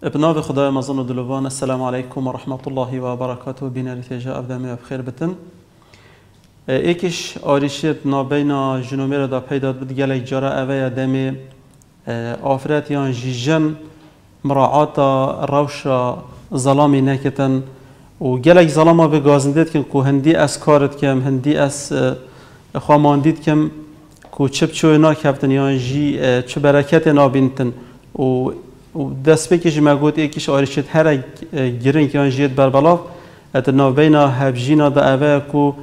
بناو خدای مزن و دلوان. السلام علیکم و رحمت الله و برکاته. بینر تیجا ابدامی بخیر بتن. یکیش آریشت نابینا جنومیر دا پیدا بود گله جرا اوه دمی آفرت یا جیجن مراعات روش ظلامی نکتن و گله ظلاما به گازندید کن که هندی از کارت کم هندی از خاماندید کم که چپ چوی ناکفتن یا جی چه برکت نابینتن و دست بکش مگود یکیش آریشت هر گرنگ یا جیت بربلاف ات نابینا هبجینا دا اوه که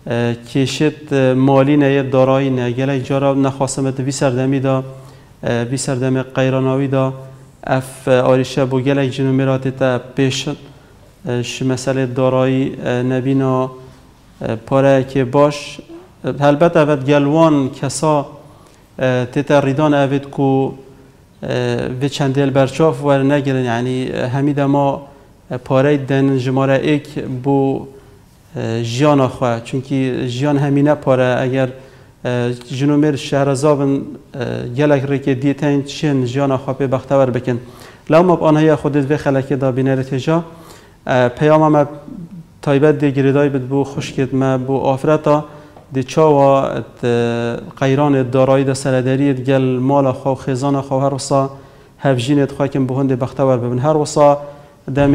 کشت مالی نه دارایی نه گله جارا نخواستمت وی سردمی دا وی سردم قیراناوی دا اف آریشه بو گله جنومیرات تا پیش ش مسئله دارایی نبینا پاره که باش البته اوت گلوان کسا تیتا ریدان اوید کو و چندل برچاف ور نگرن یعنی همید ما پاره دن جماره ایک بو جیان خواه چونکی جیان همینه پاره اگر جنومیر شهرزابن گلک ریک دیتین چین جیان خواه پی بختور بکن لما بانهای خودت و خلکی دا بینر تجا پیام ما تایبت دی گریدای بد بو خشکت ما بو آفرتا دی چاوا قیران دارایی دا سرداری گل مال خواه خیزان خواه هر وصا هفجینت خواه کم بهند بختور ببن هر وصا دم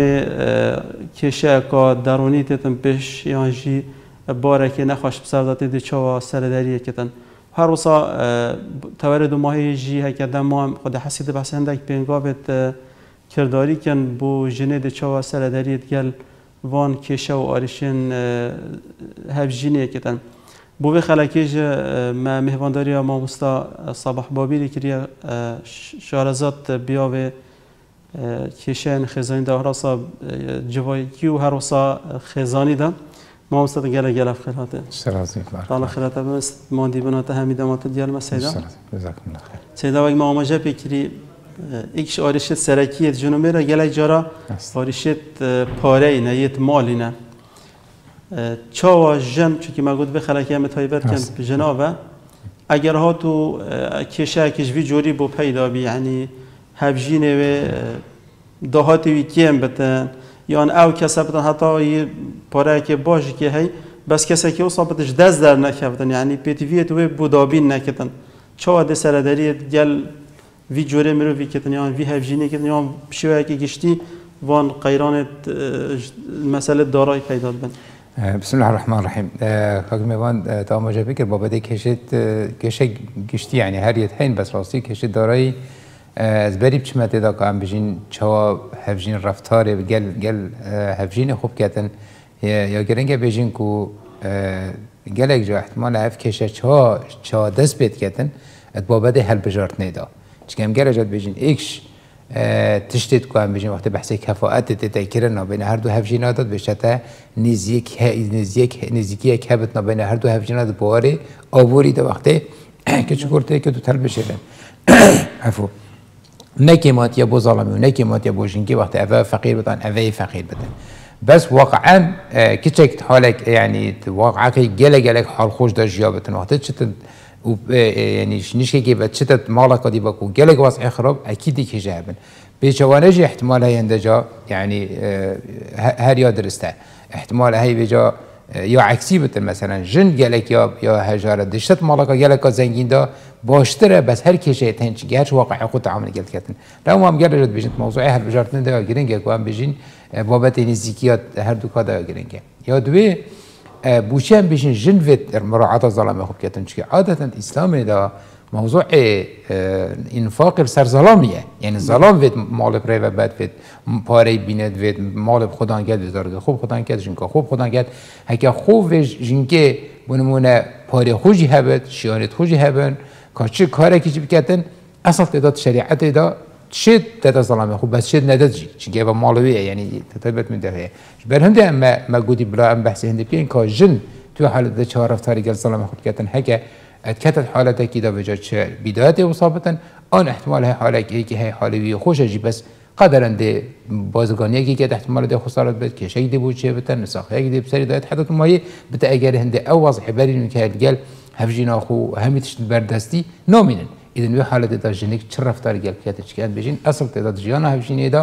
کشه که درونی تتم پیش یانجی باره که نخواش بسرداتی دی چاوا سرداری کتن هر وصا تورد ماهی جی هکر دم ما خود حسید بحث هندک پینگابت کرداری کن بو جنه دی چاوا سرداری گل وان کشه و آریشن هفجینی کتن بو خلکیج ما مهوانداری ما مستا صباح بابی کریه شارزات بیا و کشن خزانی ده هراسا جوایی و هراسا خزانی ده ما مستا گله گله خیراته. سرازی فرق. الله خیراته بس ماندی بنات همیده ما تدیار مسیدا. جزاکم الله خیر. سیدا وقتی ما آماده بکری ایکش آریشت سرکیه جنومیره گله جارا آریشت پاره نیت مالی نه. چاوا جن چون که مگود به خلکی هم تایبت کن جنابه اگر ها تو کشه کشوی جوری بو پیدا بی یعنی هفجینه و دهاتی وی کیم بتن یان او کسا بتن حتی پاره که باشه که هی بس کسا که اصابتش دست در نکفتن یعنی پیتویت و بودابین نکتن چاوا ده سرداریت گل وی جوری مرو وی کتن یان وی هفجینه کتن یان شوه که گشتی وان قیرانت مسئله دارای پیدا بن بسم الله الرحمن الرحیم خاکمیوان تا آماجه بکر بابده کشه گشتی یعنی هر یه هین بس راستی کشه دارایی از بری بچمت دا که هم بجین چوا هفجین رفتاره گل هفجین خوب کتن یا گرنگ بجین که گل اک جا احتمال هف کشه چوا دست بید کتن ات بابده هل بجارت نیدا چکه هم گل اجاد بجین ایکش تشتید که هم بجین وقتی بحثی کفاعت تذکرنا بین هر دو هفجینات بشته نزدیکی یک هبت بین هر دو هفجینات بواری آوری ده وقتی که چکورته که تو تل بشیدن عفو نکیمات یا بو ظالمی و نکیمات یا بو جنگی وقتی اوه فقیر بدن اوه فقیر بدن بس واقعا کچک حالک یعنی واقعا که گله حال خوش دا جیابتن وقتی چطور يعني نشكي كيف تشتت مالك دي بكو جالك واسع خراب اكيد كي جابن بيجوانج احتمال هي اندجا يعني هر يا درسته احتمال هي بيجا يا عكسي بت مثلا جن جالك يا هجاره دشت مالك جالك زنگين دا باشتره بس هر كي شيء تنش جاش واقع خود تعامل قلت كتن لو ما مجرد بيجن موضوعي هل بجارتن دا جرينج كو ام بيجين بابت نزيكيات هر دو كدا جرينج يا دوي بوشان بيشن جنفت مراعاة الظلام خوب كتن شكي عادة الإسلام دا موضوع انفاق سرظلامية يعني الظلام فيت مال بريفا بد فيت پاره بينت فيت مال خدان كد وزارة خوب خدان كد جنكا خوب خدان كد هكا خوب جنكي بنمونه پاره خوشي هبت شيانت خوشي هبن كاشي كاره كيجي بكتن اصل تعداد شريعت دا شد تعداد ظلام خوب بس شد نداد جي چونكي با مالوية يعني تطبيت من دفعه برهنده ما قودي بلا ام بحثي هنده بين كا جن تو حالة ده چهار رفتاري قل ظلام خوب كتن هكا اتكتت حالته كده بجد بدايته وصابتا آن احتمال هي حاله که هي حالوی خوشه جی بس قدرن ده بازگانی که احتمال ده خسارت بد که شيء ده بود چه بتن نساخ یک ده بسری دایت حدت مایه بتا اگر هنده او وضع برین که الجل هفجینا خو همیتش بردستی نامینن إذن وی حالت دا جنیک چه رفتار گل کهتش کند بجین اصل تعداد جیان هفجینی دا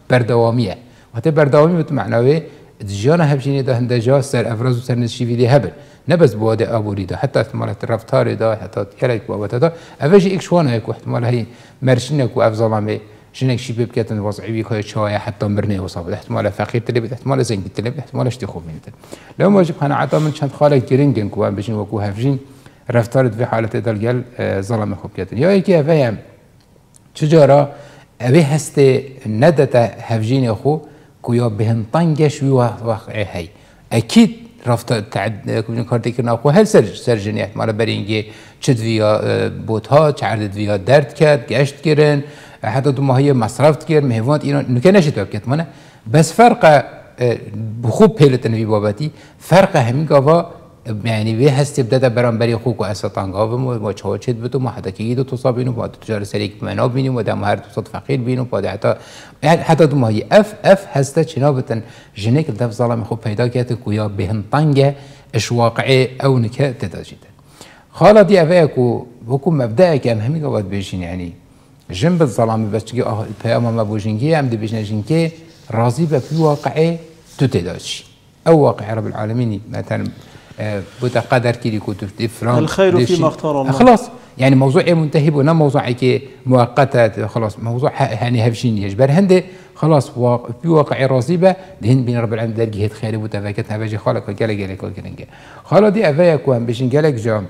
بردوامیه وقتی بردوامی بت معنوی جیان هفجینی ده هندجا سر افراز و سر نشیوی ده هبل نبز بوده آبوری ده حتی احتمالات رفتار ده حتی کلک بابت ده اوجی اکشوانه یک احتمال هی مرشینه کو افضلامه جنك شي بكاتن وضعي كوي شويه حتى مرني وصاب احتمال فقير تلبي احتمال زنق تلبي احتمال اشتي خوب منت لو ما جب انا عطا من شان خالك جرينجن كوان بجين وكو هفجين رفتارت في حاله دلقل ظلم خوب كاتن يا كي فهم تجاره ابي هست ندت هفجين اخو كويا بهن طنجش وواقع هي اكيد رفت تعد كون كارتي كنا اخو هل سرجني احتمال برينجي تشد فيا بوتها تعرض فيا درد كات گشت كرن حتى تو ما هي مصرفت كير مهوات اینا نکنشت بکت منه بس فرق بخوب پیلتن في بابتي فرق همین گاوا يعني به هست بدأ برام بري خوك واسطان گاوا ما چاوچت بتو ما حتى كيدو تصابينو بعد تجار سريك مناب بينو و دم هر تصاد فقير بينو بعد حتى تو ما هي اف هسته چنابتن جنيك دف ظلم خوب پیدا كات كويا بهن طنجه اش واقعي او نكه تداجيت خاله دي افاكو بكم مبدأ كان همين گاوا بيشين يعني جنب الظلام بس تجي البيام ما بوجينكي عم دبيجنا جينكي راضي بفي واقعي تتداشي او واقع رب العالمين مثلا بتقدر كي كنت فران الخير فيما اختار الله خلاص يعني موضوع منتهي ولا موضوع كي مؤقته خلاص موضوع يعني هفشين يجبر هندي خلاص في واقع راضي به دهن بين رب العالمين درجه هيت خير وتفاكتها باجي خالق قال خالا دي افايك وان بيجين قالك جام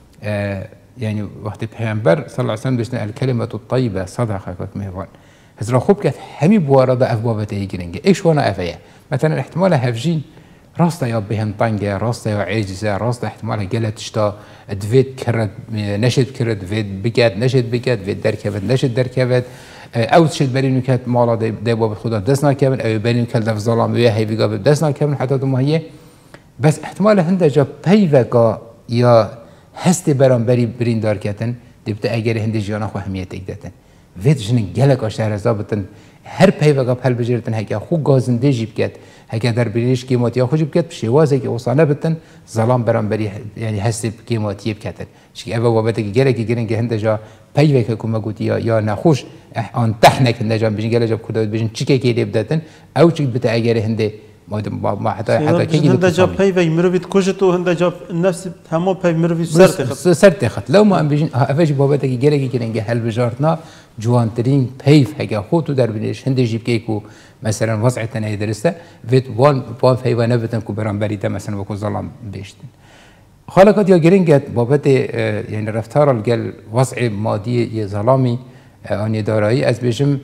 يعني وقت البيغمبر صلى الله عليه وسلم بيشنا الكلمة الطيبة صدقة كت مهوان هزرا خوب كت همي بوارده أفبابته يجرنجه إيش وانا أفيا مثلا احتمال هفجين راسته يا بهن طنجة راسته يا عاجزة راسته احتمال جلت شتا دفيت كرد نشد كرد دفيت بكات نشد بكات دفيت دركبت نشد دركبت أو تشد برينو كات مالا ده باب خدا دسنا كمن أو برينو كات دف ظلام ويا هي بيجا دسنا كمن حتى ما هي بس احتمال هنده جا بيفكا يا هست برام بری بریندار کتن دبته اگر هندی جانا خو اهمیت اگدتن وید جن گلک آشتر زابطن هر پیوگا پل بجرتن هکا خو گازنده جیب کت هکا در بریش قیمتی خو جیب کت بشوازه که وصانه بتن ظلام برام بری يعني هست قیمتی بکتن شکی اول وابته که گلک گرین که هند جا پیوگا کم گوتی یا نخوش آن تحنک هند جا بيجين گلک جا کدوم بيجين چیکه کی دبتن او چیک بته اگر هندی ما حتى كي هندا جاب باي مروفيت كوجتو هندا جاب النفس همو باي مروفيت سرتخت لو ما ام بيجين افاج بابتك جلكي كرنجه هل بجارتنا جوانترين بايف هكا خوتو در بنيش هند جيب كيكو مثلا وضعتنا يدرسه فيت وان فاي ونبتن كو برام بريده مثلا وكو ظلام بيشتن خالقات يا جرينجت بابت يعني رفتار الجل وضع مادي ظلامي اني دارایی از بيجم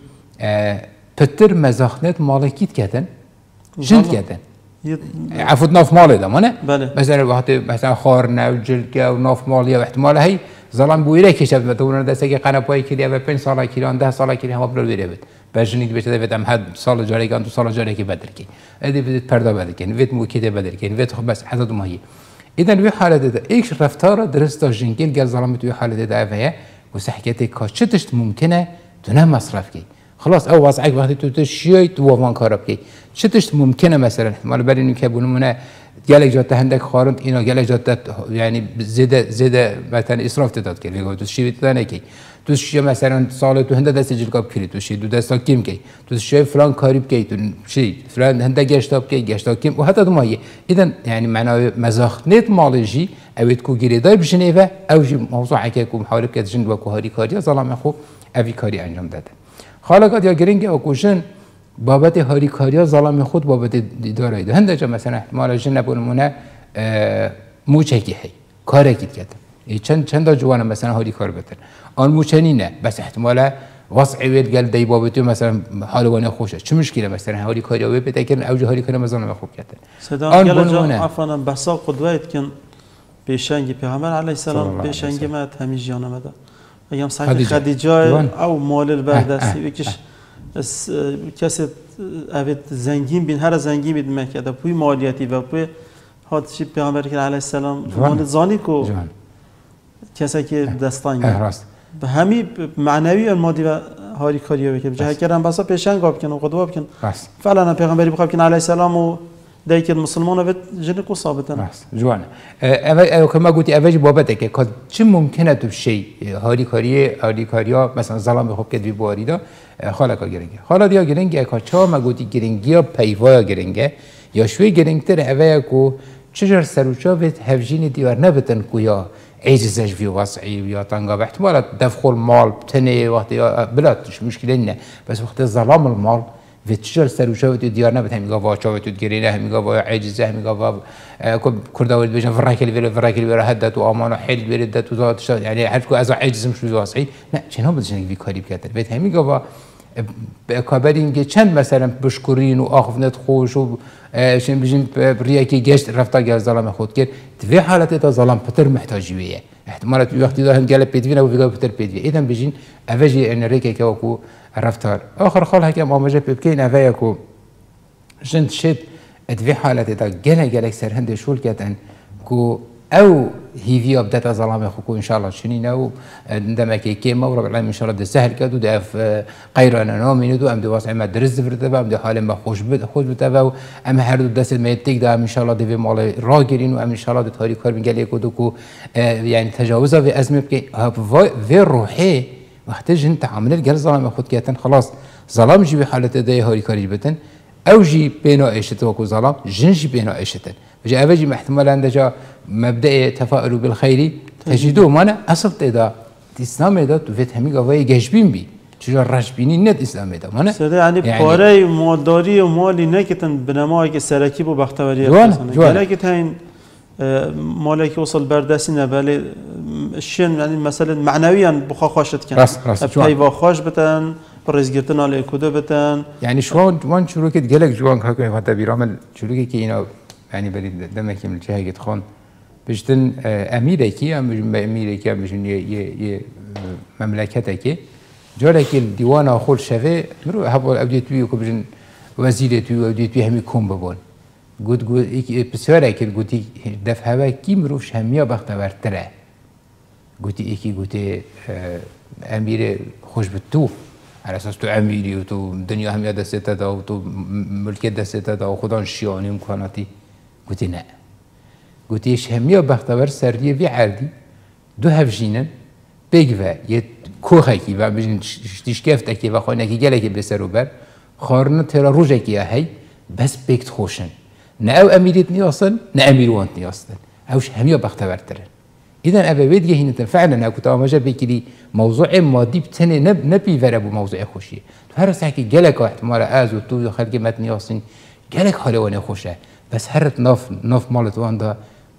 پتر مزاخنت مالکیت کردن جلد کردن عفوت ناف مالی دامنه مثلا وقتی مثلا خارنه و جلکه و ناف مالی و احتمال هی ظلم بویره کشد مثلا دسته که قنپایی کلی و 5 سال کلیان 10 سال کلی هم بلو بیره بید بجنید بشه دوید هم حد سال جاری کن تو سال جاری که بدر کی ادی بدید پردا بدر کن وید موکیده بدر کن وید خب بس حسد ماهی اذا وی حالت ده ایک رفتار درست جنگل گل ظلم تو حالت ده اوه و صحکت کاشتش ممکنه تو نه مصرف کی خلاص او وضعك وقتی تو تشیای تو وان کاراب کی چطورش ممکنه مثلا احتمال بر اینو که بونمونه گلک جات هندک خارند اینا گلک جات یعنی زده مثلا اسراف داد که میگه تو شی دادن کی تو شی مثلا سال تو هند دست جلکاب کلی تو شی دو دستا کیم کی تو شی فلان کاریب کی تو شی فلان هند گشتاب کی گشتاب کیم و حتی تو مایه اذا يعني معناه مزاخنت مالجی اوید کو گریدای بجنیو او جی موضوع که کو محاوله که جند و کو هاری کاری ظلام خو اوی کاری انجام داده خالقات یا گرینگ اوکوشن بابت هاری کاریا ظلم خود بابت دیدار ده هنده جا مثلا احتمال جن نبونمونه موچه کی هی کاره کیت کردن چند جوانه مثلا هاری کار بتر آن موچنی نه بس احتمال وضعی ویل گل دی بابتو مثلا حالوانه خوشه چه مشکله مثلا هاری کاریا وی بتکن اوج هاری کاریا ظلم خوب کردن آن بونمونه عفوا بحثا قدوت کن پیشنگ پیامبر علیه السلام پیشنگ ما همی جانم ده ايام صحيح خديجه او مال البردستی یکیش کسی اوید زنگین بین هر زنگین بید مکده پوی مالیاتی و پوی هات چی پیامبر علیه السلام مال زانی کو کسی که دستان به همی معنوی المادی و هاری کاریو بکن جه کردن بسا پیشنگ آب کن و قدوا بکن فعلا پیامبری بخواب کن علیه السلام و دایک المسلمان اوید جن کو ثابتن جوانه او کما گویی اوج بابته که چه ممکنه تو شی هاری کاریا مثلا ظلم خوب کدی بواریدا خاله کا گرنگه خاله دیا گرنگه که چه ما گویی گرنگی یا پیوای گرنگه یا شوی گرنگتر اوه کو چجور سروچا به هفجین دیوار نبتن کو یا عجزش في وضعي ويا تنقى احتمال دفخ المال تني وقت بلا مشكله نه بس وقت ظلام المال في تشجر سروشا ديارنا بتهم يقوا شاوت تجرينا هم يقوا عجزه هم يقوا كردا ولد بيجن فراكل ولا هدت وامان حل بردت وزات يعني حركو از عجز مش واسعي لا شنو بدش في كاري بكتر بيت هم يقوا كابرين چند مثلا بشكرين واخفنت خوش و شن بيجن برياكي گشت رفتا گاز ظلام خود کرد في حالت تا ظلام پتر محتاجيه احتمالات وقتی ده هم گله پیدوینه و ویگا پتر پیدوی ایدم بيجن اوجي ان ريكي كوكو رفتار آخر خال هکم آماجه ببکین اوه کو جند شد ادوی حالت تا گله سر هنده شول کتن کو او هیوی ابدت از ظلام خو ان شاء الله شنین او عندما كي ما رب العالمين ان شاء الله ده سهل كدو ده غير انا نامين دو ام ده واسع ما درز فرده ام ده حال ما خوش بده ام هر دو دست ما تيك ده ان شاء الله ده مال راگرين و ام ان شاء الله ده تاریخ کار میگه کدو کو يعني تجاوز و ازمه بك في روحي وقتی جن تعامل الجل ظلام خود کردن خلاص ظلام جی به حالت ده هاری کاری بتن او جی بنا عیشت و کو ظلام جن جی بنا عیشتن بجی اوجی محتمل اندجا مبدأ تفاؤل بالخير تجدوه مانا اصل تدا اسلام ده تو فت همي قوي جشبين بي چرا رشبيني نت اسلام ده مانا يعني پاره مالداری و مالی نکتن بنمایی که سرکی بو بختوری جوان نکتن مالك وصل بردسنا بالي الشين يعني مثلا معنويا بخا خاشت كان بيوا خاش بتن برزگرتن على كوده بتن يعني شلون شروع كده جلك جوان كاكو حتى بيرامل شروع كي هنا يعني بلي دمك من جهه خان بجتن اميركي امريكا بجن ي مملكتك جالك الديوان اخول شفه مرو هبول اوديتوي كبجن وزيرتوي اوديتوي همي كوم ببون گود بسیاری که گویی دفعه هوا کی مروش همیا بختورتره گویی یکی گویی امیر خوش بتو على اساس تو امیری و تو دنیا همیا دسته دا و تو ملکیت دسته دا و خدا شیانی امکاناتی گویی نه گوییش همیا بختور سریه وی عردی دو هفجینن بگوه یه کوخه کی و بجن تیشکفته کی و خانه کی گله کی بسرو بر خارن ترا روزه کی هی بس بکت خوشن نه او اميريت نياصن نه اميروانت نياصن اوش هميا بختورترن اذا ابا بيد هنا فعلا اكو تو ماجا بكلي موضوع مادي بتني نبي فربو موضوع خوشي هر ساكي جلك احتمال از تو خلق مت نياصن جلك حلوانه خوشه بس هرت ناف مالت واندا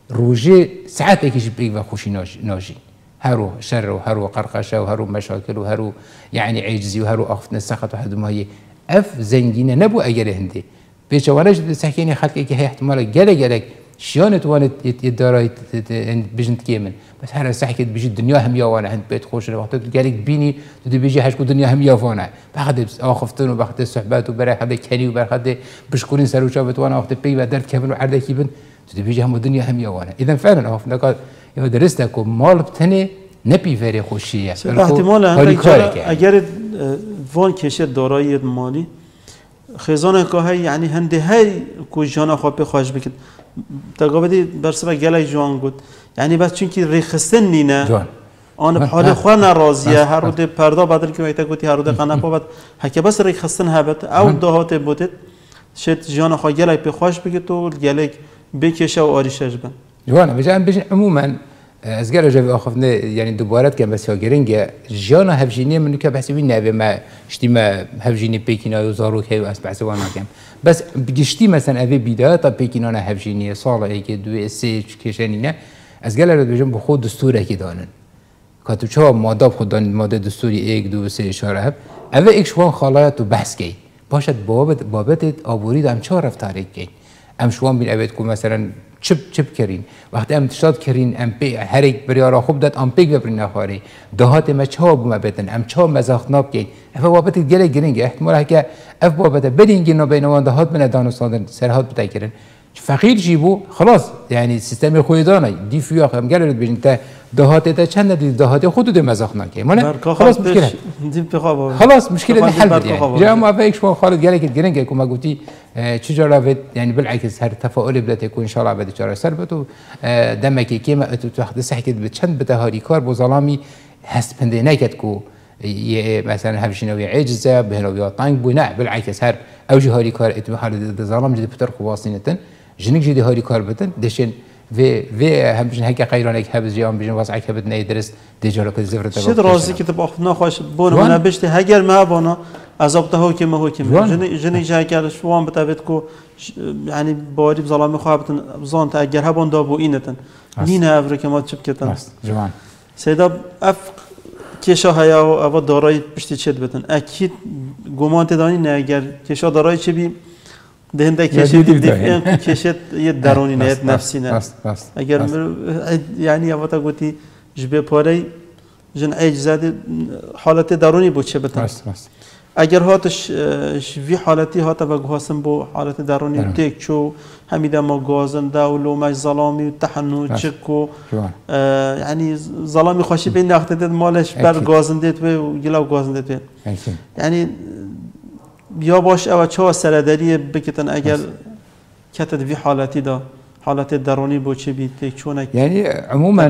روجي ساعات كيش بيغ خوشي ناجي هرو شر وهرو قرقشه وهرو مشاكل وهرو يعني عجزي وهرو اخفنا سخط وحد ما هي اف زنجينه نبو اجل هندي بيشوارش سحكيني خلقي كي هي احتمال جلك شيانت وانا يداري بجنت كيمن بس هذا سحكي بيجي الدنيا هم يا وانا عند بيت خوش وقت جلك بيني تدي بيجي حشكو الدنيا هم يا وانا باخذ اخفتن وباخذ الصحبات وبرا هذا كاني وباخذ بشكورين سرو شافت وانا وقت بي بدرت كيفن وعرض كيفن تدي بيجي هم الدنيا هم يا وانا اذا فعلا اخف نقال درستكم مال بتني نبي فري خوشيه احتمال اگر وان کشه دارایی مالی خزانه که هی یعنی هنده هی کوچانا خواب خواهش بکن تقابلی برسه گله جوان بود یعنی بس چون که ریخستن نینه آن بحال خواه نرازیه هر روده پردا بدل که وقتی گویی هر روده قناپا بد هک بس ریخستن هبت او دهات بودت شد جانا خواه گله پی خواهش بکن تو گله بکشه و آریشش بن جوانا بجن عموما از گل جوی آخفنه یعنی دوباره که بس یاگرینگه جانا هفجینی منو که بحث بین نبی ما شتی ما هفجینی پیکینا و زارو که از بحث وانا کم بس بگشتی مثلا اوی بیدای تا پیکینا نه هفجینی سال ای که دو سه کشانی نه از گل رو بجن بخود دستوره کی دانن که تو چه ماده خود دان ماده دستوری یک دو سه اشاره هب اوی ایک شوان خالایت تو بحث کی باشد بابت آبوری دام چهار رفتاری کی ام شوان بین اوید کو مثلا چپ کرین وقتی ام تشاد کرین ام پی هر یک بریارا خوب داد ام پیک ببرین نخواری دهات ما چه بوم بدن ام چه مزاخ ناب کین اف بابت گله گرینگ احتمال که اف بابت بدین نو بینوان دهات من دانستان سرحد بتاکرن فقیر جیبو خلاص يعني سیستم خویدانه دی فیو هم گله ببین تا دهات تا چند دی دهات خود دی مزاخ نکه من خلاص مشكله خلاص مشكله حل بدي جا ما فيك شو خالد قال لك الجرينج كما قلتي تشجره يعني بالعكس هر تفاؤل بدات يكون ان شاء الله بعد شهر سربته دمك كيما تاخذ صحكت بتشند بتهاري كار بو ظلامي هست بنديناكت كو مثلا هفشينوي عجزة بهنوي طنق بناء بالعكس هر أوجه هاري كار اتبع حالة ظلام جدي بتر خواسينتن جنك جدي هاري كار بتن دشين في همشن هيك قيرانك هبز جام بيجن واسعك هبت نيدرس ديجارك الزفرة شد رازي كتب أخذنا خوش بون أنا بشتي هجر ما بونا عذاب تهوكي ما هوكي جني جاكر شوان بتابتكو يعني باري بظلام خوابتن بزان تأجر هبون دابو إينتن نينا أفريقيا ما تشبكتن جوان سيدا أفق کشا هیا و اول دارای پشتی چت بتن اکید گمان تدانی نه اگر کشا دارای چه بی دهنده کشید دیفین کشید یه درونی نه نفسی نه اگر یعنی اول تا گویی جبه پاره جن اجزاده حالت درونی بود چه بتن اگر هاتش وی حالتی هات و گوهاسم بو حالت درونی تک چو همیدا ما گازنده و لومش ظلامی و تحنو چکو يعني ظلامي خوشي بين ناخذ مالش بر گازنده و گلا گازنده تو يعني یا باش او چه سرداری بکتن اگر کتت وی حالتی دا حالت درونی بو چه بیت چون يعني عموما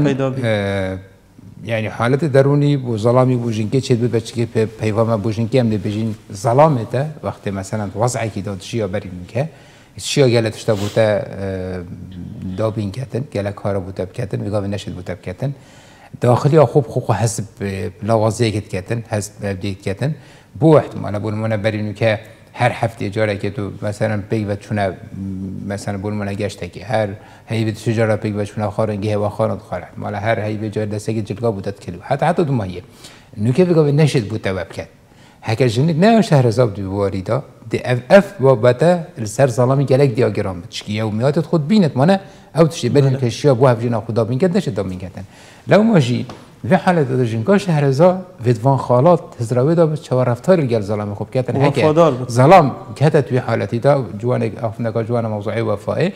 يعني حالت درونی بو ظلامی بو جنکه چه بود بچه که پیوام بو جنکه هم بجین ظلامته وقت مثلا وضعی که داد شیا بریم که شیا گله تشتا بوده دابین کتن گله کارا بوده بکتن وگاه نشد بوده بکتن داخلی خوب حسب لوازه کتن حسب بدیت کتن بو احتمال بولمونه بریم که هر هفته جاره که تو مثلا بیگ و چونه مثلا بولمونه گشته که هر هیبت شجره بیگ و چونه خارنگی و خارند خارج مال هر هیبت جاره دسته که جلگا بودت کلو حتی دو ماهیه نوکه وگاه نشد بوده وبکت هکر جنگ نه شهر زاب دیواریدا دی اف و بته السر ظلامی گلک دیاگرام بتشکی یومیات خود بینت مانه او تشی برین که شیا بو هفجینا خدا بینکت نشد دام بینکتن لو ماجی في حالة درجنكا شهر زا فيدفان خالات هزراوي دا بتشوار رفتار الجال ظلام خوب كاتن هيك ظلام كاتت في حالتي دا جوانك أفناك جوانا موضوعي وفائي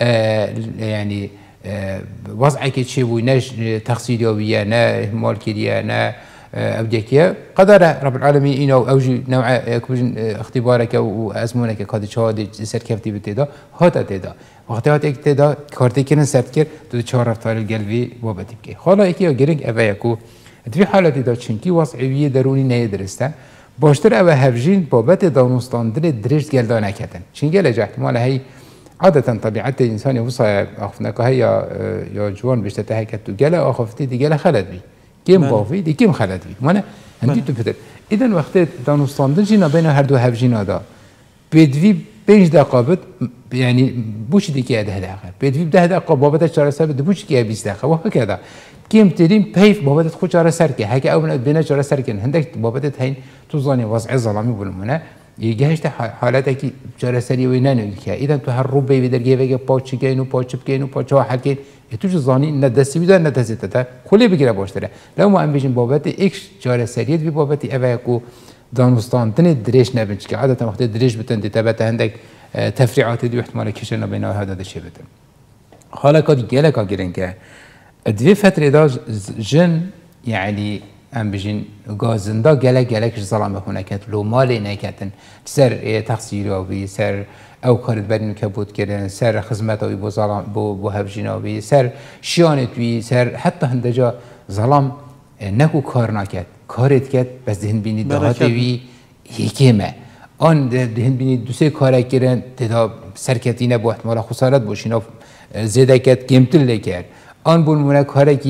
يعني وضعك شيء ويناش تخصيل يوميا نا إهمال كيريا نا أبديكيا قدر رب العالمين إنه أوجي نوع اختبارك وأزمونك كادي شهادة سركفتي بتدا هاتا تدا وقتی هات یک تعداد کارتی کنن سرد کرد تو 4 رفتار القلبي وابدی که حالا یکی اگرینگ اوه یکو دوی حالتی دا چنکی وضعیه درونی نه درسته باشتر اوه هفجین بابت دانستاندن درشت گلدا نکتن چون گله احتمال هی عادة طبيعت الإنسان يوصل أخفناك هي يا جوان بيشت تهكت وجلا أخفتي دي جلا خلد بي كم بافي دي كم خلد بي مانا عندي تبتدأ إذا وقت دانستاندن جينا بين هردو هفجينا دا بدوي 5 دقیقه بود یعنی بوش دیگه 10 دقیقه بدوی 10 دقیقه بابت چاره سر بده بوش که 20 دقیقه و هكذا کیم ترین پیف بابت خود چاره سر که هک اول بنا چاره سر کن هندک بابت هین تو زانی وضع ظلامی بولمونه يجهش حالاتك چاره سری و نه که اذا تو هر رو به درگه وگه پاچ کینو پاچ کینو پاچ واحد کین توش زانی نه دستی بده نه دستی تا کلی بگیره باشتره لو ما ام بيجن بابت اكس چاره سری بی بابت اوایکو دانستان تني دريش نبنش که عادة وقت دريش بتن تبعت عندك تفريعات دي احتمال كشنا بين هذا الشيء بتن حالا كادي جالك أجرين كه دوی فتره دا جن يعني ام بيجين غازندا جالك ظلام هناك لو مال نكاتن سر تقصير او بي سر او كارد برين كبوت كردن سر خدمت او بو ظلام بو هبجينا بي سر شيانت بي سر حتى هندجا ظلام نكو کار نکرد کارت کرد بس دهن بینی دهاتی وی یکیمه آن دهن بینی دو سه کار کردن تدا سرکتی نبود احتمال خسارت باشینا زیاده کرد کمتر کرد آن بولمونه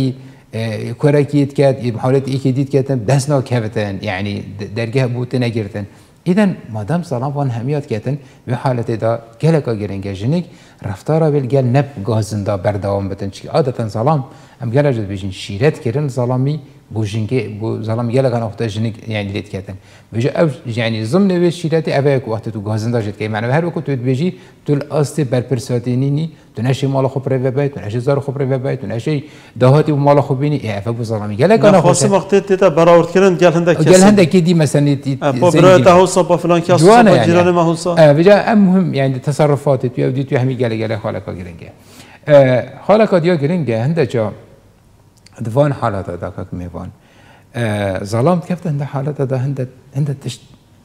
کاری کرد حالت یکی دید کردن دست ناکفتن یعنی درگه بوت نگرتن ایدن مادام سلام وان همیات کردن به حالت دا گلکا گرنگه جنگ رفتارا بیل گل نب گازنده بردوام بتن چی عادتا سلام ام گل اجد بیشین شیرت کردن ظلامی بوجنگه بو ظلام گلکا نقطه جنگ یعنی لید کردن بیجا او یعنی ضمن وی شیرت اوه کو وقت تو گازنده جد که معنی هر وقت تو بیجی تو الاست بر پرساتینی تو نشی مال خوب رو ببای تو نشی زار خوب رو ببای تو نشی دهاتی و مال خوب بینی اه فبو ظلامی گلکا نقطه خاص وقت تا براورد کردن گل هندک دی مثلا برای تهوسا با فلان کس با جیران مهوسا بیجا مهم يعني تصرفات تو دي تو همي گله خالقا گرنگه خالقا دیا گرنگه هندجا دفان حالات دا که میوان ظلام كيف هند حالات دا هند تشت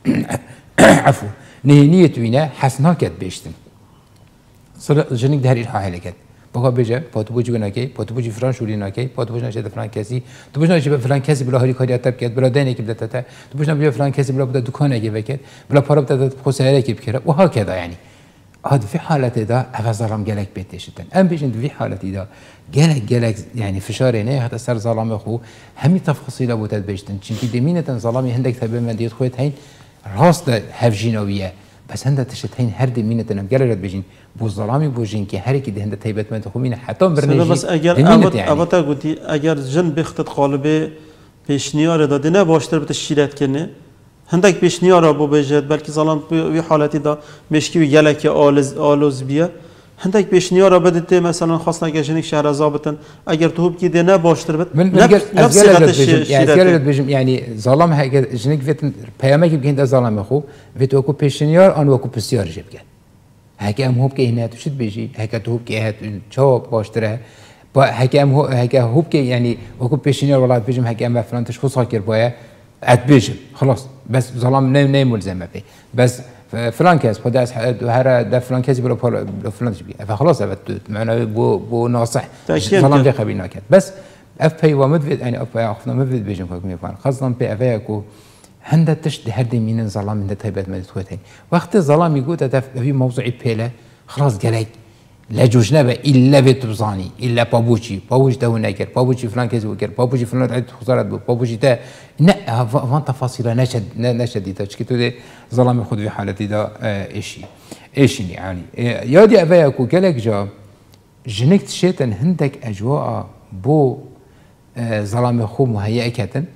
عفو نية وينا حسنا كت بيشتن صار جنك ده هري الحاله كت بقى بيجا باتوبوجي بناكي باتوبوجي فرانشولي ناكي باتوبوجي نشد فلان كاسي تبوجي نشد فلان كاسي بلا هاري كاري تبكت بلا دينك بدتا تبوجي نبي فلان كاسي بلا بدا دكانه يبكت بلا بارا بدا خساره يبكر وهكذا يعني هذا في حالة ده ظلام جالك بيتشتن أم بيجند في حالة ده جالك يعني فشارينه هذا صار ظلام أخو همي تفاصيل أبو تدبيجتن شنكي دمينة ظلامي هندك ثبت من ديت خويت هين راس ده هفجينوية بس هند تشتهين هر دمينة أنا جالك بيجين بو ظلامي بوجين كي هري كده هند ثبت من تخومين حتى برنيجي بس أجر أبدا قلتي أجر جن بيخطط قالبه پیشنیار داده نه باشتر بتشیرت کنه هندک پیشنیار ابو بجد بلکه ظلام وی حالتی دا مشکی وی گلک آلوز بیه هندک پیشنیار بدته مثلا خاص نگهجنیک شهر ضابطن اگر تو کی ده نه باشتر بت نفس گلت بجم يعني ظلام هيك جنيك فيت پیامه کی بگین ظلام خو فيت وکو پیشنیار آن وکو بسیار جب کرد هيك ام هوب که هنات شد بيجي هيك تو هوب که هات چا باشتره با هيك ام هيك هوب که يعني وکو پیشنیار ولات بجم هيك ام فلان تش خصا كير بايا اتبيجم خلاص بس ظلام نيم ملزمه فيه بس فلان كاس خداس هذا ده فلان كاس بلا فلان تبي فخلاص معنا بو ناصح ظلام في خبينا كات بس اف بي ومدفد يعني اف اخذنا مدفد بيجم كم يفعل خاصه بي افاكو هند تشد هدي من ظلام من تهبت من توتين وقت الظلام يقول في موضوع بيله خلاص قالك لا جوجنبه الا بيت بزاني الا بابوشي ده وناكر بابوشي فلان كذا وكر بابوشي فلان عد خسارات بابوشي ده لا فان تفاصيل نشد دي تشكيتو دي ظلام ياخذ في حالتي ده ايش يعني يا دي ابا ياكو كلك جا جنكت شيتن هندك اجواء بو ظلام يخو مهيئه كتن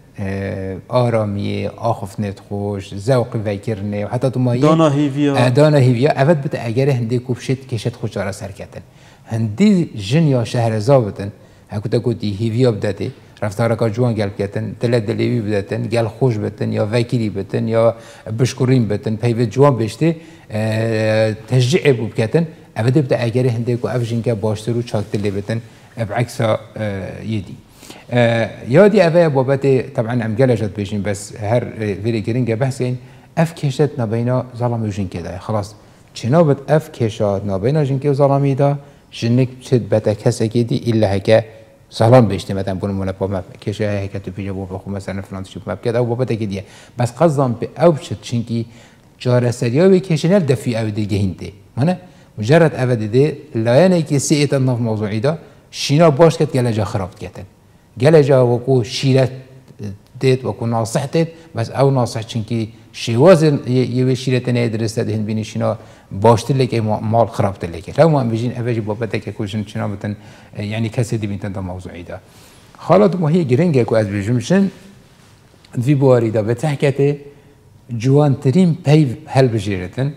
آرامی آخف نت خوش ذوق وکرنه و حتی تو مایی دانا هیویا اول بده اگر هندی کوبشت کشت خوش داره سر کردن هندی جن یا شهر زابطن هکوتا کوتی هیویا بدته رفتار کا جوان گل کردن دلیوی بدتن گل خوش بدتن یا وکیلی بدتن یا بشکرین بدتن پیو جوان بشته تشجیع بوب کردن اول بده اگر هندی کو افجین که باشتر و چاکتلی بدتن بعکس یدی يادي أبايا بابتي طبعا عم جلجت بيجين بس هر فيري جرينجا بحثين أف كيشت نبينا ظلام وجين كده خلاص شنوبت أف كيشات نبينا جين كده ظلامي ده جنك شد بتا كسكيدي إلا هكا ظلام بيشتي مثلا بقول مولا بابا كيشة هكا تبيجا بابا خو مثلا فلان تشوف ماب كده أو بابتا كده بس قصدم بأو بشت شنكي جار سرياوي كيشنال دفي أو دي جهنتي هنا مجرد أبدا دي لا يعني كي سئت النف موضوعي ده شينا باش كت جلجا خربت كتن جلجا وكو شيرت ديت وكو ناصح ديت بس او ناصح چنكي شواز يوي شيرت ندرست دهن بيني شنا باشتر لك مال خربت لك لو ما بيجين افجي بابتك كوجن شنا بتن يعني كسي دي بنتن ده موضوعي ده حالات ما هي جرينجا كو از بيجمشن في بواري ده بتحكته جوان ترين بيف هل بجيرتن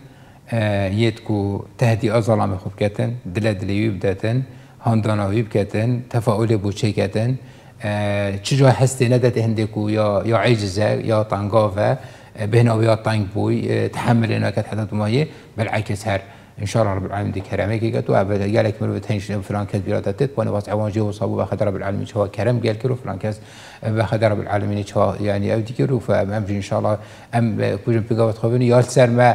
يتكو تهدي ظلام خوب كتن دلدلي بداتن هانداناوي بكتن تفاؤل بوچه كتن چجا هستی ندت هندکو یا عجزه یا طنقافه بهنا یا طنق بوي تحمل انك حتى مايه بالعكس هر ان شاء الله رب العالمين دي كرمه كي قالوا ابدا قالك من بتهنش فلان كذب بيراتت وانا واسع واجه وصابوا باخذ رب العالمين شو كرم قال كرو فلان كاس باخذ رب العالمين شو يعني اودي كرو فامر ان شاء الله ام كوجن بيقوت خبني يا سر ما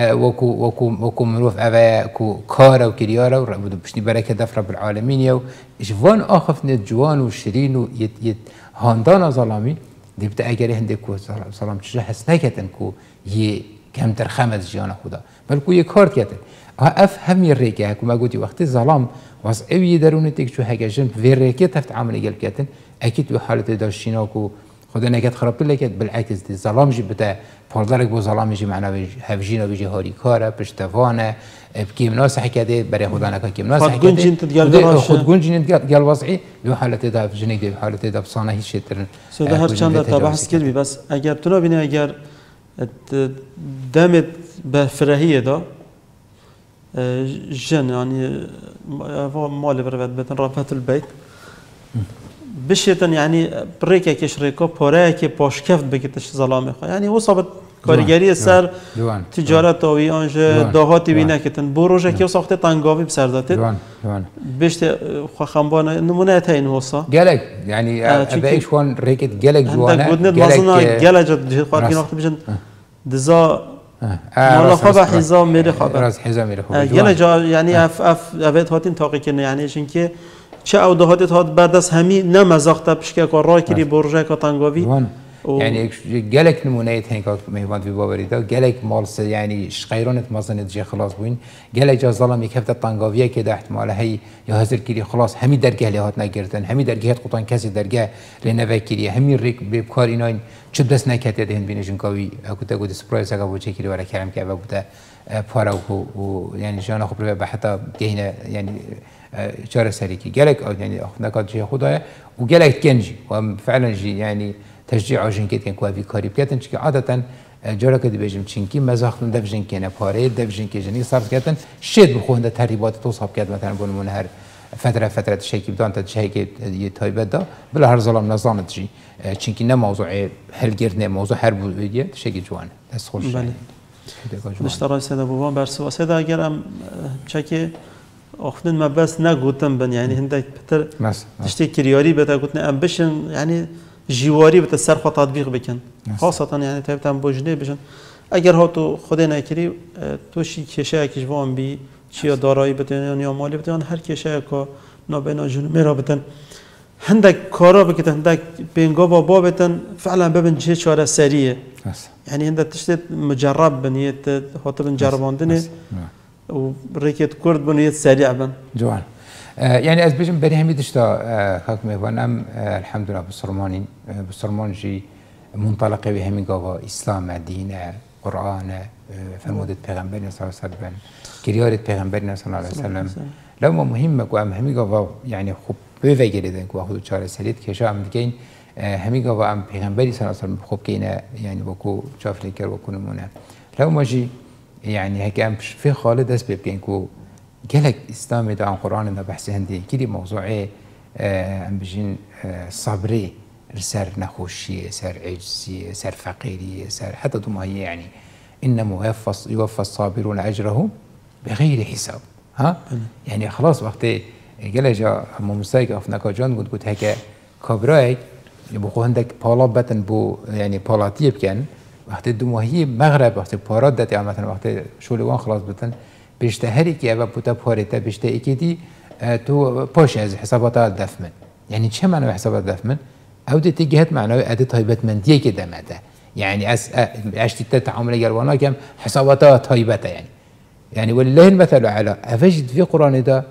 وكو مروف ابا كو كار وكرياره وربنا بشني بركه دف رب العالمين يو جوان اخف نجوان وشرين ويت هاندانا ظلامي دي بتا اگر هندكو سلام چه حس نکتن کو يه کم تر خمس جیان خدا بلکو یه کارت کتن اف همی ریکه که ما گویی وقتی ظلام واس اوی درونه تک شو هکجن وی ریکه تفت عمل گل کتن اكيد بحالت داشتینا کو خدا نکت خراب لکت بالعکس دی ظلام جی بتا پردارک بو ظلام جی معنا هفجینا بجی هاری کاره پشتوانه بكيم ناصح كده بري خدانا كيم ناصح كده خد جنجين تقال وضعي بحالة ده في جنيك بحالة ده بصانه هيش ترن سودا هر چند تا بحث کردی بس اگر تو نبینی اگر دمت به فرهیه دا جن يعني مال برود بتن رافت البيت بشيتن يعني بريكه كشريكو بوراكي باشكفت بكتش ظلامه يعني وصبت کارگری سر تجارت و آنج دهاتی بینه کتن بروژه که ساخته تنگاوی بسر داده بشت خنبان نمونه تاین هوسا گلک یعنی ابیش وان ریکت گلک جوانه گلک مثلا گلک جد خواهد که نقطه بجن دزا مالا خواب حیزا میره خواب راز حیزا میره خواب گله جا یعنی اف اوید هاتین تاقی کنه یعنی چونکه چه او دهاتت هات بردست همی نمزاخته پشکه که رای کری برژه که تنگاوی يعني جالك نمونة هيك مهمان في بابري ده جالك مال يعني غيرونة مازنة جي خلاص بوين جالك جا ظلم يكفت الطنقاوية كده احتمال هي يهزر كيري خلاص همي درجة اللي هات نجرتن همي درجة قطان كسي درجة لنفع كيري همي ريك بكار إناين شو بس نكت يدهن بينجون كوي أكو تقول سبرايز أكو بوجه كيري ولا كلام كأبو بتا فارا و يعني جانا خبر بحتى جهنا يعني شارع سريكي جالك يعني نكات شيء خدايا وجالك كنجي وفعلا جي يعني تشجيع جنكي كان كوافي كاري بكاتن شكي عادة جارا كده بيجم شنكي مزاخن دفجن كنا باري دفجن كجني صار كاتن شد بخو هند تهريبات توصف كات مثلا بقول من هر فترة شيء بدان تشيء يتايبه ده بلا هر ظلم نظام تجي شنكي نه موضوع هلگرد موضوع حرب ویدیه شيء جوان دست خوش نشترای سیدا بوان برسو سیدا اگرم چکی آخدن ما بس نگوتم بن يعني هندك بتر تشتي كرياري بتا قلتنا ام بشن يعني جواري بتا سرخ تطبيق بكن خاصة يعني تبتم بوجنه بشن اگر هاتو خدنا كري توشي كشا كجوان بي چيا دارایی بتن یا مالی بتن هر کشای که نابینا جنوبی را بتن هندك کارا بکتن هندك بینگا بابا بتن فعلا ببین چه چاره سریه يعني هندك تشتت مجرب بنيت هاتو بنجرباندنه و ريكت كرد بنيت سريع بن جوان يعني از بيجم بري همي دشتا حكم ام الحمد لله بسرمان جي منطلقه بهمي قوا اسلام دين قران فرمودت پیغمبر صلى الله عليه وسلم كريارة پیغمبر صلى الله عليه وسلم لو ما مهمه قوا همي قوا يعني خوب بفجردن قوا خود چاره سريت كشا ام دكين همي قوا ام پیغمبر صلى الله عليه وسلم خوب كينا يعني بكو شاف لكر بكو نمونه لو ما جي يعني هيك ام في خالد اس بيبين كو قالك اسلام ده عن قران ده بحث هندي كده موضوعي ام بجين صبري سر نخوشي سر عجزي سر فقيري سر حتى دوما هي يعني انما يوفى الصابرون اجرهم بغير حساب ها يعني خلاص وقت قال جا ممسايك افناكا جان قلت هيك كبراي يبقوا عندك بالا بتن بو يعني بالاتي بكن وقت دوما هي مغرب وقت بارات ده يعني مثلا وقت شولوان خلاص بتن بيشتهري كي ابا بوتا باريتا بيشتهي كي تو باش از حسابات دفمن يعني چه معنى حسابات دفمن او دي تجهت معنوي ادي طيبت من دي كده ماده يعني اشتي تعامل يلوانا كم حسابات طيبته يعني ولله المثل على افجد في قران ده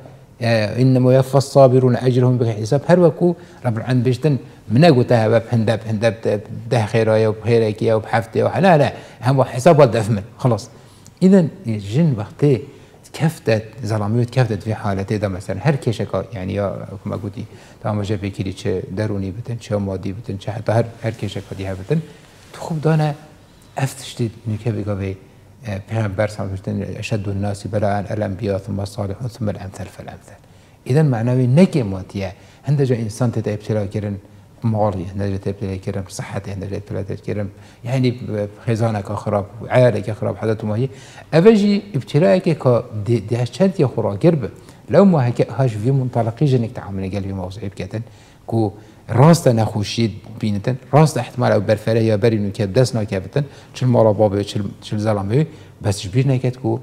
انما يوفى الصابرون اجرهم بغير حساب هر وكو رب العالمين بيشتن مناقوتها باب هندب ده خيرايا وبخيرك يا وبحفتي لا لا هم حسابات دفمن خلاص اذا الجن وقتي كفتت ظلاميت كفتت في حالتي ده مثلا هر كيشك يعني يا كما قلتي تمام جا بكيري چه دروني بتن چه مادي بتن چه حتى هر كيشك دي بتن خوب دانا افتشت نكبي قبي پیغمبر صلی الله علیه و اشد الناس بلاء الانبیاء ثم الصالحون ثم الامثل فالامثل اذا معنوي نكي ماتيه هندجا انسان تتا ابتلاء كرن مالي هندجا ابتلاء كرن صحته هندجا ابتلاء كرن يعني خزانك خراب عيالك خراب حدث ما هي افجي ابتلاءك ك دي هشت يا خرا قرب لو ما هاش في منطلقي جنك تعامل قلبي موضوعي بكتن كو راست نخوشید بینتن راست احتمال او برفره یا بری نو که دست نکبتن چل مالا بابه چل زلمه بس جبیر نکت کو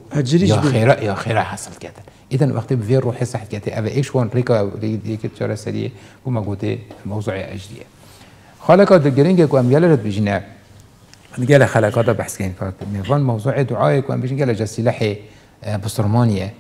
یا خیره حاصل کردن اذا وقتی به روح صحت کته او ایش وان ریکا یک چاره سریه و ما گوته موضوع اجدیه خالقات گرینگ کو ام یالرت بجنا قال خلقات بحث كان فان موضوع دعاء کو ام بجنا قال جسلحه بصرمانيه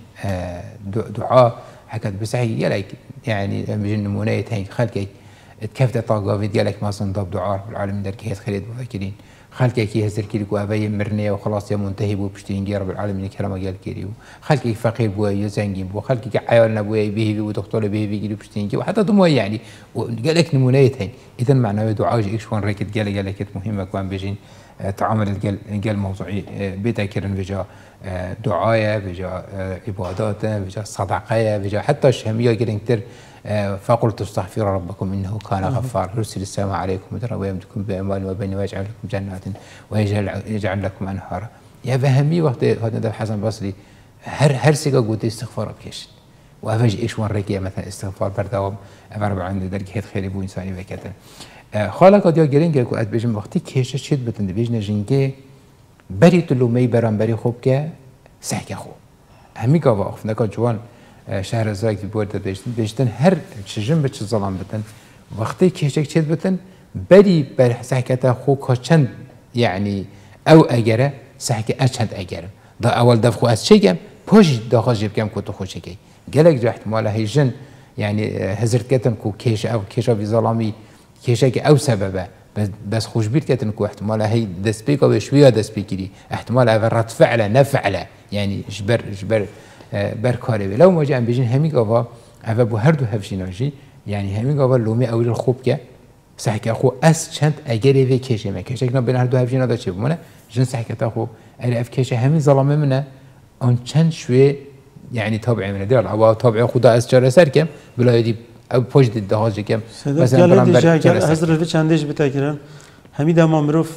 دعاء حكت بسعي قالك يعني بجن نمونه هي خلقك تكفت طاقة في ديالك ما صندوق دعاء رب العالمين درك هي خليد مفكرين خلقك كي هزر كيري وابي مرنيه وخلاص يا منتهي بو بشتين رب العالمين كلام قال كيري خلقك فقير بو يزنجين بو خلقك عيالنا بو به ودكتور به بيجي بشتين وحتى دمو يعني وقال لك نمونيه هي اذا معناه دعاء ايش وان ريكت قال لك مهمه كان بيجين تعامل قال موضوعي بيتا كيرن بجا دعاء بجا عبادات بجا صدقه بجا حتى الشهميه كيرن فقلت استغفروا ربكم انه كان غفار يرسل السماء عليكم مدرا ويمدكم باموال وبين ويجعل لكم جنات ويجعل لكم انهارا يا فهمي وقت هذا حسن بصري هر سيقا قلت استغفار بكيش وافج ايش وان ريكي مثلا استغفار بردوام امر عند درك هيت خير بو انساني وكذا خالق ديا جرينج كو اد بيجم وقتي كيش شد بتن بيجنا جينجي بری تلومی برانبری خوب که سحک خو همی که واقف نکا جوان شهر زاگی بورد بیشتن هر چجم به چه ظلام بتن وقتی کشک چید بتن بری بر سحکت خو که چند یعنی او اگره سحک اچند اگرم دا اول دفخو از چه گم پاش داخل جیب گم که تو خوش کی گلک جا احتمال هیجن يعني هزرت كتن كو كيش او كيشا في ظلامي كيشا او سببه بس خوش بيت كتن كو احتمال هي دسبيك او شويه دسبيكري احتمال او رد فعله نفعله يعني جبر بركاري لو ما جاء بيجين همي قوا او بو هر دو هفشيناجي يعني همي قوا لومي اول الخوب كه صحك اخو اس چند اگري في كيشه ما كيشا كنا بين هر دو هفشينا دا چه بمونه جن صحك اخو ال اف كيشه همي ظلامه منه اون چند شويه يعني تابع من ديال او تابع خدا از چاره سر کم بلایدی او پشت دهاج کم مثلا برام حضرت چندش بتاکرن همین ما مروف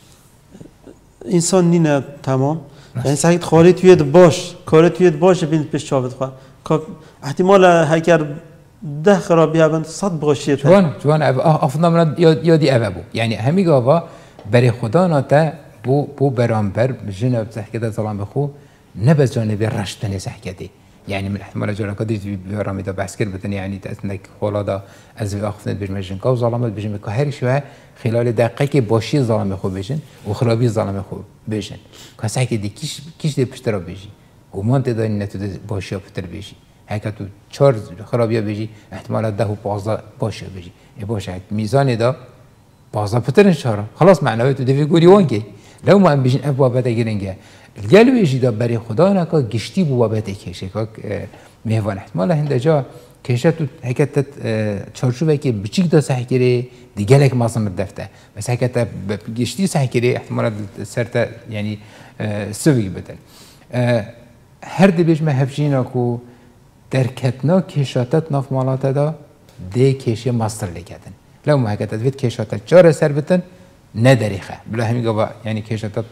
انسان نینه تمام یعنی سعید خالی توی باش کار توی باش بین پیش چاوت خوا احتمال هکر 10 خرابی هبن 100 باشیه جوان افضل من یادی ابو يعني همي گاوا برای خدا ناته بو برانبر جناب تحکیت سلام بخو نبز جانب رشتن سحكتي يعني من احتمال جرا كدي برامي دا بحث كر بتن يعني تاسنك خلادا از اخفن بجمجن كو ظلامت بجم كهر شو خلال دقيقه باشي ظلام خو بجن وخرابي ظلام خو بجن كساك دي كيش دي پشترا بيجي گمان تدا نتو باشي پتر بيجي هكا تو 4 خرابيا بيجي احتمال 10 و 15 باشي بيجي اي باشه ميزان دا 15 پتر انشاره خلاص معنوي تو دي گوري وانكي لو ما بيجن ابوا بدا گرنگه الجلوی جدا برای خدا نکا گشتی بوابت کشه که میوان احتمال هندجا کشه تو حکت چارچوبه که بچیک دا صحیح کره دیگه که ماسم دفته بس حکت گشتی صحیح کره احتمال سرت یعنی سوی بدن هر دی بیش مهفجینا کو در کتنا کشاتت ناف مالات دا دی کشه ماستر لکتن لو ما حکت وید کشاتت چار سر بتن ندریخه بلا همین گفت یعنی کشاتت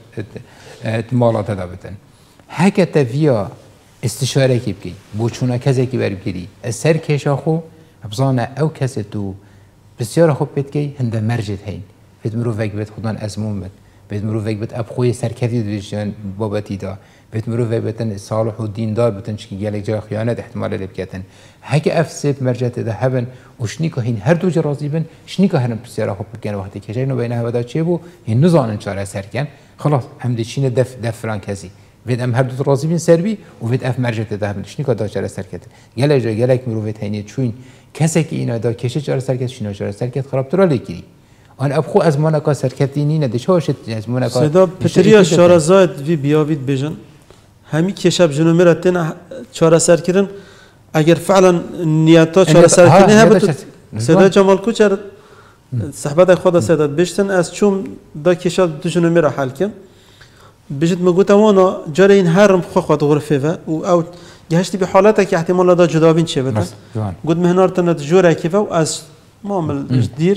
مالات دا بتن هکه تفیا استشاره کی بکی بوچونا کسی کی بری بگیری سر کشا خو ابزانه او کسی تو بسیار خوب بید کی هنده مرجد هین بید مرو وگ بید خودان ازمون بید بید مرو وگ بید ابخوی سرکتی دویشن بابتی دا بید مرو وگ بید صالح و دیندار بتن چکی گلک جا خیانت احتمال لبکتن هکه افسب مرجد دا هبن وشنیکا هین هر دو جرازی بن شنیکا هرم بسیار خوب بکن وقتی کشای نو بینه هوا چه بو هین نزانن چاره سر کن خلاص هم دیشینه دف فلان کسی وید ام هر دو رازی بین سربی و وید اف مرجت ده هم شنیکا دا چاره سر کت گله جا گلک مرو وید هینی چون کسی که اینا دا کشه چاره سر کت شینا چاره سر کت خراب ترا لیکی آن ابخو از مانکا سر کتی نینه دشاشت از مانکا صدا پتریا شارزاد وی بیاوید بجن همی کشب جنومی را تن چاره سر کردن اگر فعلا نیاتا چاره سر کنه هبت صدا جمال کوچر صحبت خدا صدا بشتن از چون دا کشب دو جنومی را حل کن بجد مگو توانا جاره این هرم خود غرفه و او گهشتی به حالته که احتمال دا جدا بین چه بده گود مهنارتن جوره که و از معامل دیر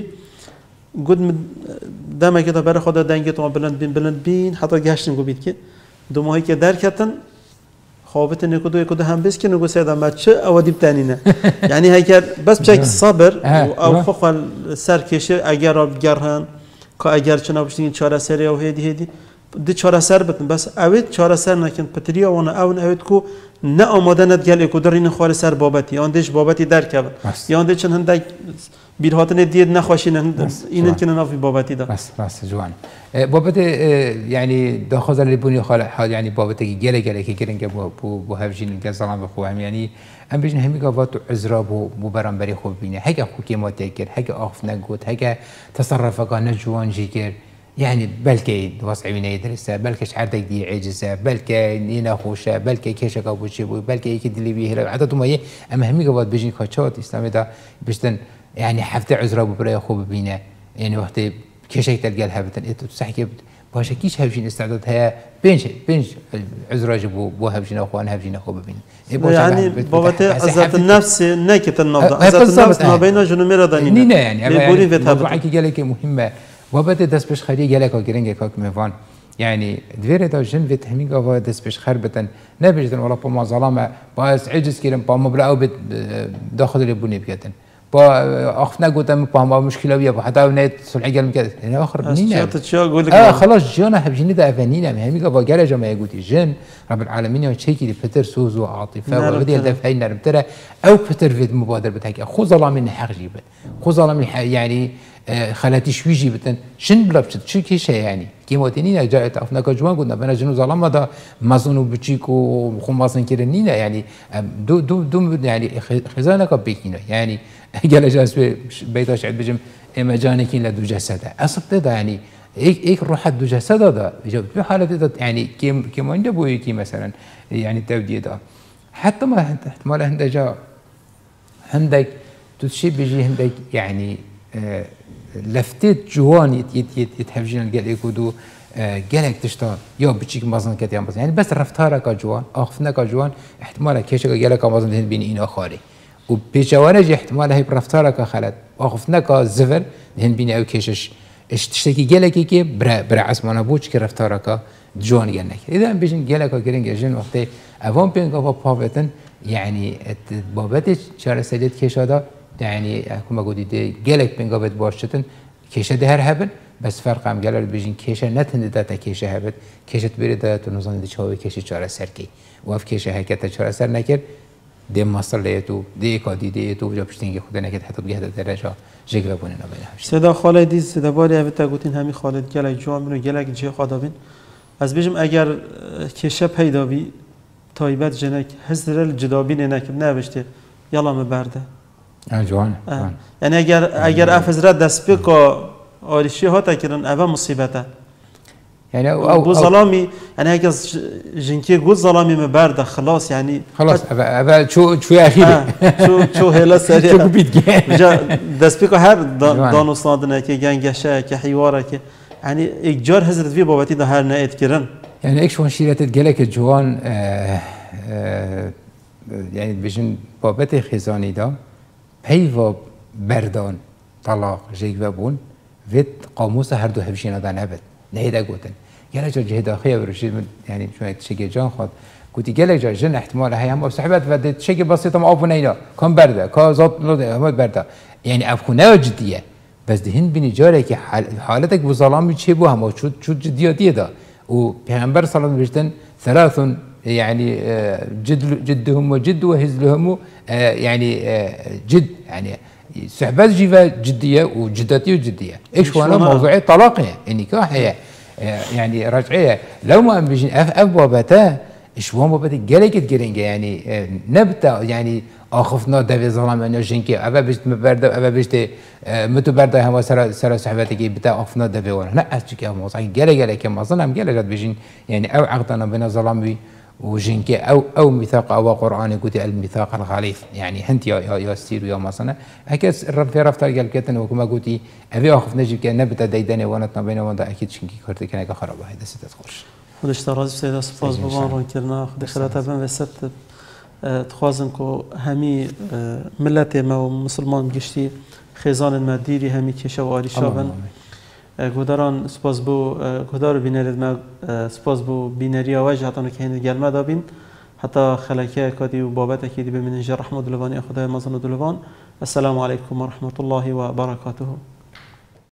گود دمه که دا برای خدا دنگی تو بلند بین حتی گهشتن گو بید که دو ماهی که درکتن خوابت نکدو یکدو هم بس که نگو سیدم بچه او دیب تنینه یعنی هیکر بس بچه صبر او خخال سرکشه اگر آب گرهن که اگر چنا بشتین چاره سری او هیدی دی چاره سر بتن بس اوید چاره سر نکن پتریا وانا اون اوید کو نه آماده ندگل اکو در این خوار سر بابتی آن دیش بابتی درکب یا آن دیش چند هندک بیرهاتن دید نخواشین این که نافی بابتی دا بس جوان بابت يعني داخل اللي بني حال يعني بابت جل که گرنگ بو هفجین که زلام بخوام يعني ام بيجن همي قوات عذرا بو برانبري خوب بينه هكا خوكي ما تاكر هكا اخف نقود هكا تصرفك نجوان جيكر يعني بلكي وصعي من يدرسها بلكي شحالتك دي عجزة بلكي نينا خوشة بلكي كيشك ابو شيبو بلكي يكد اللي بيه عدد ما اما همي قوات بيجن كاتشات اسلامي دا بيشتن يعني حفظ عذرا ببرا خوب بينه يعني وقت كيشك تلقى الهبتن انتو تسحكي باشا كيش هفجين استعداد هيا بينش عذرا جبو بو هفجين اخوان هفجين اخو ببين يعني بابت عزت النفس نكت النبض عزت النفس ما بين جنوميرا دانينا نينا يعني موضوعك قالك مهمه وبابت دست بش خري قالك وجرينج كاك ميفان يعني دوير دا جن فيت همين قوا دست بش خربتن نبجدن ولا بما ظلامه باس عجز كيرن با مبلغ داخل اللي بني بيتن با آخف نگوتم با هم مشکل بیا با حتی اون صلح گل میکرد یعنی آخر نینه خلاص جانا هبجینی ده افنینه همی که با گره جامعه گوتی جن رب العالمین چه کی پتر سوز و عاطفه و بدی دفعی نرمتره او پتر فید مبادر بتاعك خو ظلامين حق جيبت خو ظلامين يعني خلاتي شوي جيبتن شن بلبشت شو كيشه يعني كيموتينينا جاءت افنا كجوان قلنا بنا جنو ظلام هذا مازونو بتشيكو وخماسن كيرنينا يعني دو يعني خزانه بيكينا يعني قال جالس بيتاش عند بجم اما جانكين لدو جسده اصل ده يعني ايك روح دو جسده ده في حاله يعني كيم عنده بويكي مثلا يعني التوديه ده حتى ما احتمال عندك تشي بيجي عندك يعني لفتت جوان يتحفجين قال يكودو قالك تشتا يا بتشيك مازن كتير مازن يعني بس رفتارك جوان اخفنك جوان احتمال كيشك قالك مازن هند بين اين اخاري وبجوانج احتمال هي برفتارك خلت اخفنك زفر هند بين او كيشش اشتكي قالك كي برا عسمانه بوش كي رفتارك جوان قالك اذا بيجين قالك كرين جن وقت اوان بينك بابتن يعني بابت شهر سيد كيشادا يعني كما قلت قالك بينك بيت باشتن كيشه ده هر هبل بس فرق هم قالر بيجين كيشه نتند داتا كيشه هبل كيشه بريده تو نظام دي شوي كيشه شهر سر كي وف كيشه هيكت شهر سر نكر دي مصر ليتو دي كادي دي تو جا بشتنگي خدا نكد حتى بجهد درجه جيك بونه نبينه صدا خالدی صدا باری اوتا گوتین همین خالد گلک جوان منو گلک جه خدابین از بیشم اگر کیشه پیدا بی تایبت جنک هزرل جدابین نکب نبشته یلا مبرده جوان یعنی اگر افزرت دست بکا آریشی ها تکرن اول مصیبته يعني او ظلامي يعني هيك جنكي قول ظلامي مبارده خلاص يعني خلاص ابا شو يا اخي شو هلا سريع شو بيت دست بيكو هر دانو صادنا كي جنگشه كي حواره كي يعني ايجار حضرت في بابتي ده هر نايت كرن يعني ايش وان شيرت قالك جوان يعني بيجن بابتي خزاني دا هيفا بردان طلاق جيك بابون فيت قاموس هر دو هبشينا دا نبت نهيدا قوتن قال جا جهد اخيه برشيد يعني شويه تشكي جان خد قلت قال جا جن احتمال هي هم صحبات بدت تشكي بسيطه ما ابونينا كان برده كازات هم برده يعني افخونه جديه بس دهن بني جارك حالتك بظلام تشي بو هم شو جدياتيه ده وبيغمبر صلى الله عليه وسلم ثلاث يعني جدهم وجد وهزلهم يعني جد يعني صحبات جيفا جديه وجداتيه وجديه ايش وانا موضوعي طلاقيه النكاح هي يعني رجعيه لو ما بيجي ابوابته ايش وان بابته جالك جرينجا يعني نبتا يعني اخفنا دبي ظلام انه جنكي ابا بيجت مبرده ابا بيجت متبرده هم سر صحباتك بتا اخفنا دبي وانا لا اشكي هم صحيح جالك كم اظن جالك بيجين يعني او عقدنا بين ظلامي وجنكي او ميثاق او قران قلت الميثاق الغليظ يعني هنت يا ستير يا مصنع هكذا الرب في رفتار قال كتن وكما قلتي ابي اخف نجيب كان نبدا ديدني وانا بين وانا اكيد شنكي كرت كان خراب هذا ست تخش خودش تراز سيدا سپاس بوان رو کرنا خود خلات بن وسط تخوازم کو همی ملت ما مسلمان گشتی خزان مدیری همی کشه و آری شابن گوداران سپاس بو گودار بینرد ما سپاس بو بینری آواج حتی که هند گلمه دابین حتی خلکه کادی و بابت اکیدی بمینجا رحمت دلوانی خدای مازن دلوان السلام علیکم و رحمت الله و برکاته